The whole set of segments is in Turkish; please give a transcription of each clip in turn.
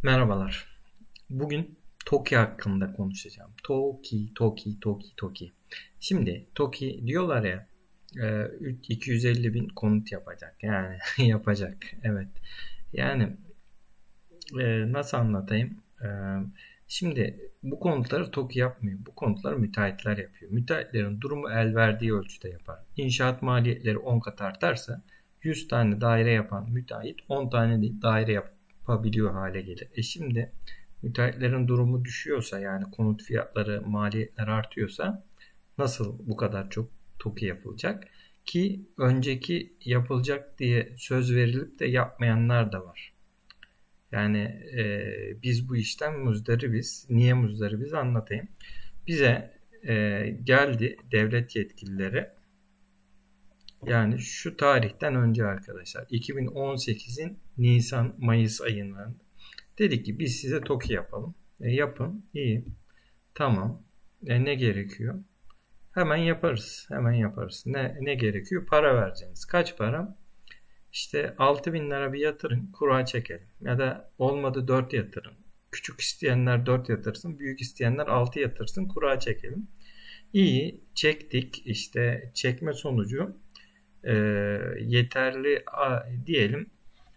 Merhabalar. Bugün Toki hakkında konuşacağım. Toki. Şimdi Toki diyorlar ya 250 bin konut yapacak. Yani yapacak. Evet. Yani nasıl anlatayım? Şimdi bu konutları Toki yapmıyor. Bu konutları müteahhitler yapıyor. Müteahhitlerin durumu el verdiği ölçüde yapar. İnşaat maliyetleri 10 kat artarsa 100 tane daire yapan müteahhit 10 tane daire yapabiliyor hale gelir. Şimdi müteahhitlerin durumu düşüyorsa, yani konut fiyatları, maliyetler artıyorsa nasıl bu kadar çok TOKİ yapılacak? Ki önceki yapılacak diye söz verilip de yapmayanlar da var. Yani biz bu işten muzdaribiz. Niye muzdaribiz anlatayım. Bize geldi devlet yetkilileri, yani şu tarihten önce arkadaşlar, 2018'in Nisan-Mayıs ayında dedi ki biz size TOKİ yapalım. Yapın. İyi. Tamam. Ne gerekiyor? Hemen yaparız. Hemen yaparız. Ne gerekiyor? Para vereceksiniz. Kaç para? İşte 6.000 lira bir yatırın. Kura çekelim. Ya da olmadı 4 yatırın. Küçük isteyenler 4 yatırsın. Büyük isteyenler 6 yatırsın. Kura çekelim. İyi. Çektik. İşte çekme sonucu yeterli diyelim.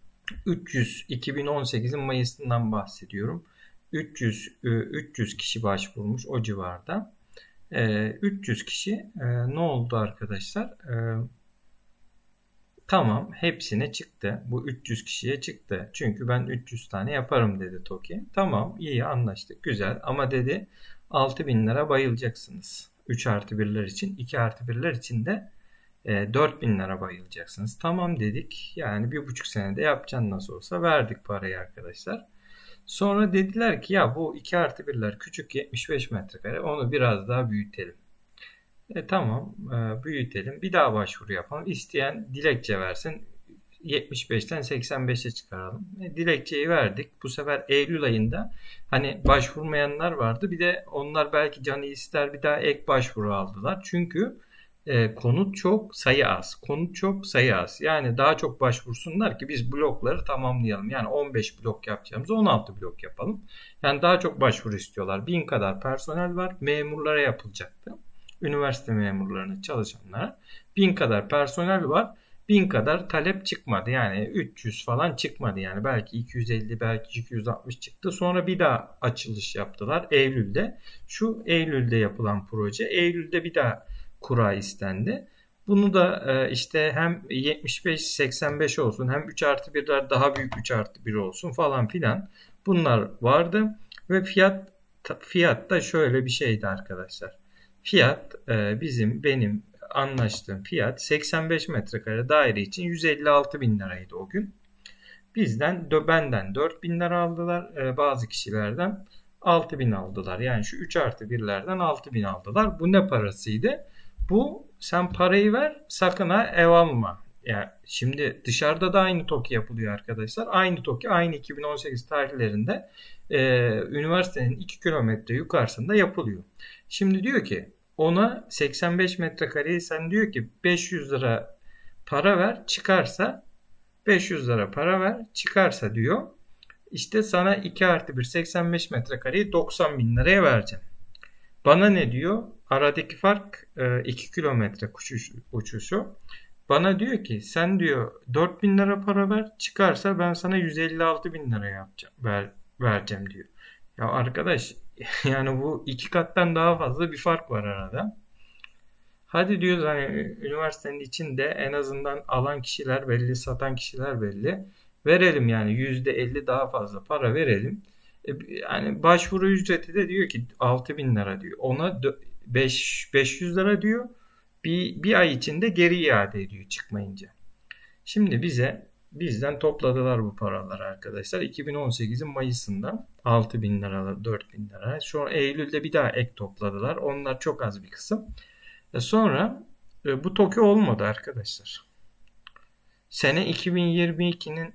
2018'in Mayıs'ından bahsediyorum. 300 kişi başvurmuş o civarda. 300 kişi ne oldu arkadaşlar? Tamam, hepsine çıktı. Bu 300 kişiye çıktı. Çünkü ben 300 tane yaparım dedi TOKİ. Tamam, iyi anlaştık, güzel. Ama dedi 6.000 lira bayılacaksınız. 3+1'ler için, 2+1'ler için de 4.000 lira bayılacaksınız. Tamam dedik. Yani 1,5 senede yapacaksın nasıl olsa. Verdik parayı arkadaşlar. Sonra dediler ki ya bu 2+1'ler küçük, 75 metrekare, onu biraz daha büyütelim. Tamam, büyütelim. Bir daha başvuru yapalım. İsteyen dilekçe versin. 75'ten 85'e çıkaralım. Dilekçeyi verdik. Bu sefer Eylül ayında hani başvurmayanlar vardı. Bir de onlar belki canı ister bir daha ek başvuru aldılar. Çünkü konut çok, sayı az. Konut çok, sayı az. Yani daha çok başvursunlar ki biz blokları tamamlayalım. Yani 15 blok yapacağımızı 16 blok yapalım. Yani daha çok başvuru istiyorlar. 1000 kadar personel var. Memurlara yapılacaktı. Üniversite memurlarına, çalışanlara. 1000 kadar personel var. 1000 kadar talep çıkmadı. Yani 300 falan çıkmadı. Yani belki 250, belki 260 çıktı. Sonra bir daha açılış yaptılar Eylül'de. Şu Eylül'de yapılan proje. Eylül'de bir daha kura istendi. Bunu da işte hem 75-85 olsun, hem 3+1'ler daha büyük 3+1 olsun falan filan. Bunlar vardı ve fiyat da şöyle bir şeydi arkadaşlar. Fiyat benim anlaştığım fiyat 85 metrekare daire için 156 bin liraydı o gün. Benden 4 bin lira aldılar. Bazı kişilerden 6 bin aldılar. Yani şu 3+1'lerden 6 bin aldılar. Bu ne parasıydı? Bu sen parayı ver, sakın ha ev alma. Yani şimdi dışarıda da aynı TOKİ yapılıyor arkadaşlar. Aynı TOKİ aynı 2018 tarihlerinde üniversitenin 2 kilometre yukarısında yapılıyor. Şimdi diyor ki ona 85 metrekareyi sen diyor ki 500 lira para ver, çıkarsa 500 lira para ver, çıkarsa diyor işte sana 2+1 85 metrekareyi 90 bin liraya vereceğim. Bana ne diyor? Aradaki fark 2 kilometre uçuşu. Bana diyor ki sen diyor 4 bin lira para ver, çıkarsa ben sana 156 bin lira vereceğim diyor. Ya arkadaş, yani bu 2 kattan daha fazla bir fark var arada. Hadi diyoruz hani üniversitenin içinde en azından alan kişiler belli, satan kişiler belli. Verelim yani %50 daha fazla para verelim. Yani başvuru ücreti de diyor ki 6.000 lira diyor. Ona 500 lira diyor. Bir ay içinde geri iade ediyor çıkmayınca. Şimdi bizden topladılar bu paraları arkadaşlar. 2018'in Mayıs'ında 6.000 lira, 4.000 lira. Sonra Eylül'de bir daha ek topladılar. Onlar çok az bir kısım. Sonra bu TOKİ olmadı arkadaşlar. Sene 2022'nin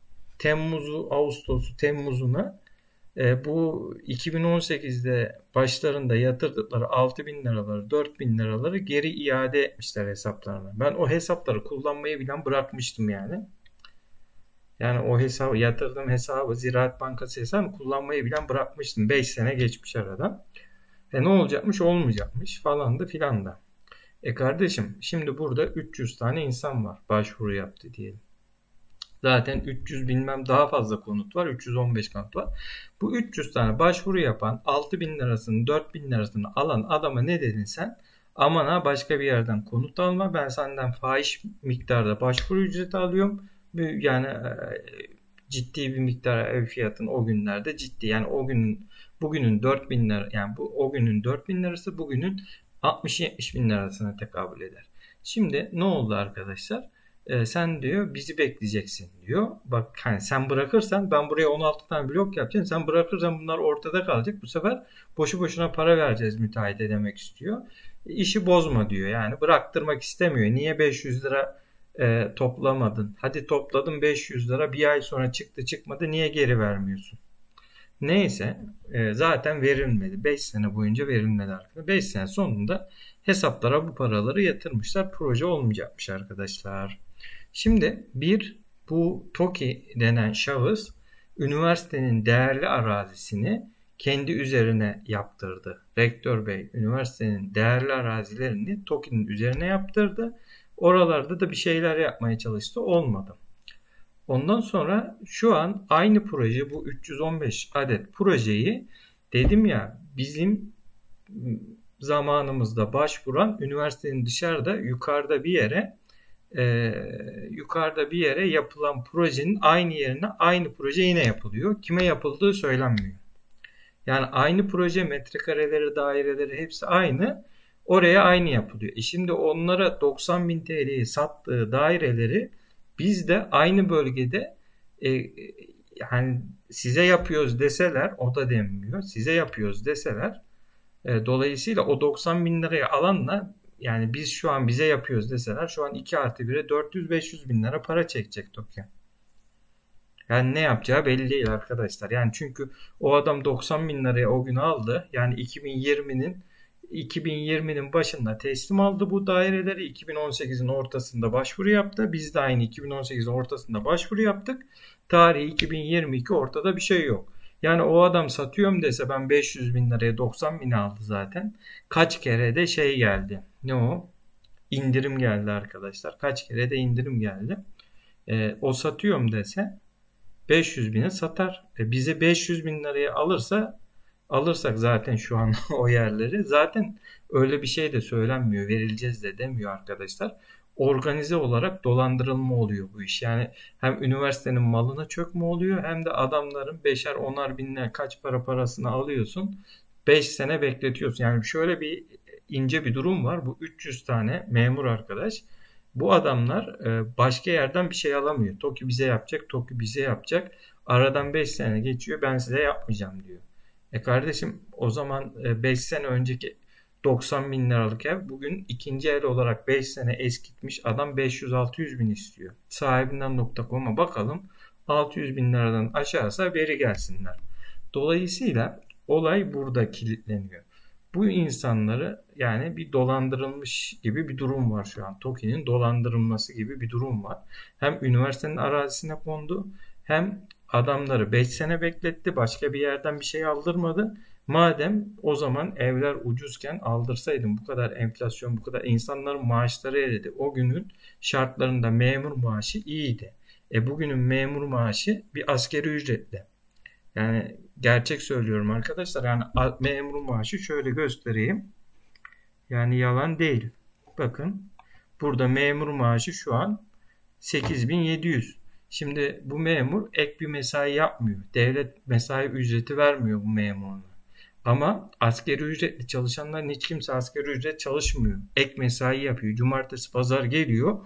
Temmuz'una bu 2018'de başlarında yatırdıkları 6.000 liraları, 4.000 liraları geri iade etmişler hesaplarına. Ben o hesapları kullanmayı bile bırakmıştım yani. Yani o hesabı, yatırdığım hesabı, Ziraat Bankası hesabını kullanmayı bilen bırakmıştım. 5 sene geçmiş arada. Ne olacakmış, olmayacakmış falan da filan da. Kardeşim, şimdi burada 300 tane insan var başvuru yaptı diyelim. Zaten 300 bilmem daha fazla konut var. 315 konut var. Bu 300 tane başvuru yapan 6.000 lirasını 4.000 lirasını alan adama ne dedin sen? Aman ha, başka bir yerden konut alma. Ben senden fahiş miktarda başvuru ücreti alıyorum. Yani ciddi bir miktar ev fiyatını o günlerde ciddi. Yani bugünün 4.000 lira, yani o günün 4.000 lirası bugünün 60-70 bin lirasına tekabül eder. Şimdi ne oldu arkadaşlar? Sen diyor bizi bekleyeceksin diyor. Bak hani sen bırakırsan ben buraya 16 tane blok yapacağım. Sen bırakırsan bunlar ortada kalacak. Bu sefer boşu boşuna para vereceğiz müteahhite demek istiyor. İşi bozma diyor. Yani bıraktırmak istemiyor. Niye 500 lira toplamadın? Hadi topladın 500 lira. Bir ay sonra çıktı çıkmadı. Niye geri vermiyorsun? Neyse, zaten verilmedi. 5 sene boyunca verilmedi arkadaşlar. 5 sene sonunda hesaplara bu paraları yatırmışlar. Proje olmayacakmış arkadaşlar. Şimdi bu TOKİ denen şahıs üniversitenin değerli arazisini kendi üzerine yaptırdı. Rektör Bey üniversitenin değerli arazilerini TOKİ'nin üzerine yaptırdı. Oralarda da bir şeyler yapmaya çalıştı. Olmadı. Ondan sonra şu an aynı proje, bu 315 adet projeyi, dedim ya, bizim zamanımızda başvuran üniversitenin dışarıda yukarıda bir yere yapılan projenin aynı yerine aynı proje yine yapılıyor. Kime yapıldığı söylenmiyor. Yani aynı proje, metrekareleri, daireleri hepsi aynı. Oraya aynı yapılıyor. Şimdi onlara 90 bin TL'ye sattığı daireleri biz de aynı bölgede yani size yapıyoruz deseler, o da denmiyor. Size yapıyoruz deseler, dolayısıyla o 90 bin liraya alanla, yani biz şu an bize yapıyoruz deseler, şu an 2+1'e 400-500 bin lira para çekecek TOKİ. Yani ne yapacağı belli değil arkadaşlar. Yani çünkü o adam 90 bin liraya o gün aldı. Yani 2020'nin başında teslim aldı bu daireleri. 2018'in ortasında başvuru yaptı. Biz de aynı 2018'in ortasında başvuru yaptık. Tarihi 2022, ortada bir şey yok. Yani o adam satıyorum dese, ben 500 bin liraya 90 bin aldı zaten. Kaç kere de şey geldi. Ne o? İndirim geldi arkadaşlar. Kaç kere de indirim geldi. O satıyorum dese 500 bine satar. Bize 500 bin liraya alırsak zaten şu an o yerleri, zaten öyle bir şey de söylenmiyor. Verileceğiz de demiyor arkadaşlar. Organize olarak dolandırılma oluyor bu iş. Yani hem üniversitenin malına çökme oluyor, hem de adamların 5'er 10'ar binler kaç parasını alıyorsun. 5 sene bekletiyorsun. Yani şöyle bir ince bir durum var. Bu 300 tane memur arkadaş, bu adamlar başka yerden bir şey alamıyor. TOKİ bize yapacak, TOKİ bize yapacak. Aradan 5 sene geçiyor, ben size yapmayacağım diyor. Kardeşim, o zaman 5 sene önceki 90 bin liralık ev bugün ikinci el olarak 5 sene eskitmiş adam 500-600 bin istiyor. Sahibinden.com'a bakalım, 600 bin liradan aşağısa veri gelsinler. Dolayısıyla olay burada kilitleniyor. Bu insanları, yani bir dolandırılmış gibi bir durum var şu an. TOKİ'nin dolandırılması gibi bir durum var. Hem üniversitenin arazisine kondu, hem adamları 5 sene bekletti. Başka bir yerden bir şey aldırmadı. Madem o zaman evler ucuzken aldırsaydın, bu kadar enflasyon, bu kadar insanların maaşları eridi. O günün şartlarında memur maaşı iyiydi. Bugünün memur maaşı bir asgari ücretle. Yani gerçek söylüyorum arkadaşlar. Yani memur maaşı şöyle göstereyim. Yani yalan değil. Bakın, burada memur maaşı şu an 8.700. Şimdi bu memur ek bir mesai yapmıyor. Devlet mesai ücreti vermiyor bu memuruna. Ama asgari ücretli çalışanların hiç kimse asgari ücret çalışmıyor. Ek mesai yapıyor. Cumartesi pazar geliyor.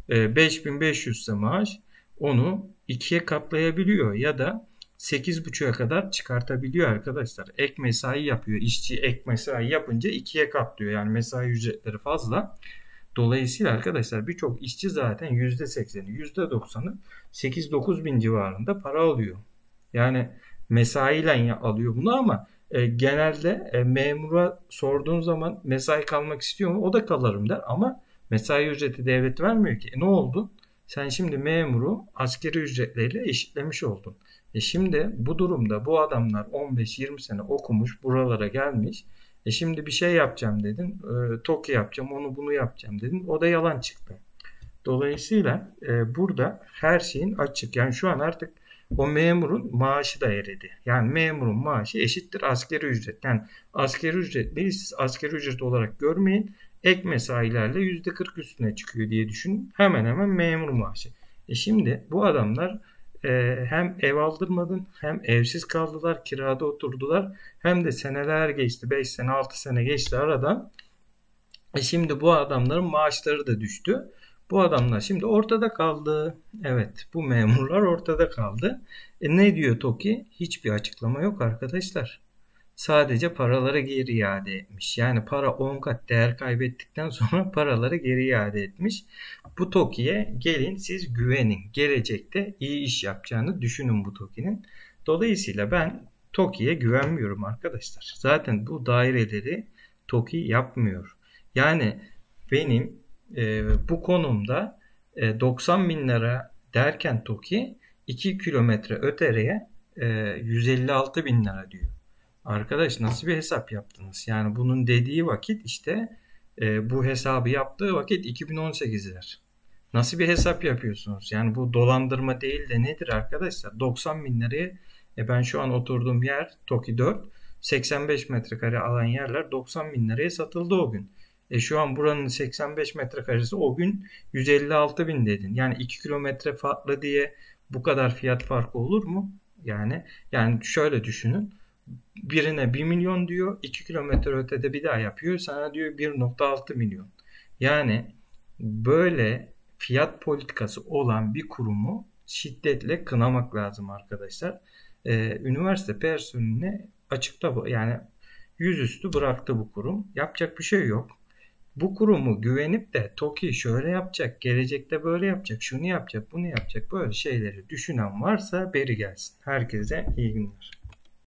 5.500 ise maaş, onu 2'ye katlayabiliyor ya da 8.5'a kadar çıkartabiliyor arkadaşlar. Ek mesai yapıyor. İşçi ek mesai yapınca 2'ye katlıyor. Yani mesai ücretleri fazla. Dolayısıyla arkadaşlar birçok işçi zaten %80'i, %90'ı 8-9 bin civarında para alıyor. Yani mesaiyle alıyor bunu, ama genelde memura sorduğun zaman mesai kalmak istiyor mu? O da kalırım der, ama mesai ücreti devlet vermiyor ki. Ne oldu? Sen şimdi memuru asgari ücretleriyle eşitlemiş oldun. Şimdi bu durumda bu adamlar 15-20 sene okumuş, buralara gelmiş. Şimdi bir şey yapacağım dedin. TOKİ yapacağım, onu bunu yapacağım dedin. O da yalan çıktı. Dolayısıyla burada her şeyin açık. Yani şu an artık o memurun maaşı da eridi. Yani memurun maaşı eşittir asgari ücret. Yani asgari ücretleri siz asgari ücret olarak görmeyin. Ek mesailerle %40 üstüne çıkıyor diye düşünün. Hemen hemen memur maaşı. Şimdi bu adamlar hem ev aldırmadın, hem evsiz kaldılar, kirada oturdular, hem de seneler geçti. 5 sene 6 sene geçti aradan. Şimdi bu adamların maaşları da düştü. Bu adamlar şimdi ortada kaldı. Evet, bu memurlar ortada kaldı. Ne diyor TOKİ? Hiçbir açıklama yok arkadaşlar. Sadece paraları geri iade etmiş. Yani para 10 kat değer kaybettikten sonra paraları geri iade etmiş. Bu TOKİ'ye gelin siz güvenin. Gelecekte iyi iş yapacağını düşünün bu TOKİ'nin. Dolayısıyla ben TOKİ'ye güvenmiyorum arkadaşlar. Zaten bu daireleri TOKİ yapmıyor. Yani benim bu konumda 90 bin lira derken TOKİ 2 kilometre öteriye 156 bin lira diyor. Arkadaş nasıl bir hesap yaptınız? Yani bunun dediği vakit işte bu hesabı yaptığı vakit 2018'ler. Nasıl bir hesap yapıyorsunuz? Yani bu dolandırma değil de nedir arkadaşlar? 90 bin liraya ben şu an oturduğum yer TOKİ 4. 85 metrekare alan yerler 90 bin liraya satıldı o gün. Şu an buranın 85 metrekaresi o gün 156 bin dedin. Yani 2 kilometre farklı diye bu kadar fiyat farkı olur mu? Yani şöyle düşünün. Birine 1 milyon diyor, 2 kilometre ötede bir daha yapıyor. Sana diyor 1,6 milyon. Yani böyle fiyat politikası olan bir kurumu şiddetle kınamak lazım arkadaşlar. Üniversite personeline açıkta yani yüzüstü bıraktı bu kurum. Yapacak bir şey yok. Bu kurumu güvenip de TOKİ şöyle yapacak, gelecekte böyle yapacak, şunu yapacak, bunu yapacak, böyle şeyleri düşünen varsa beri gelsin. Herkese iyi günler.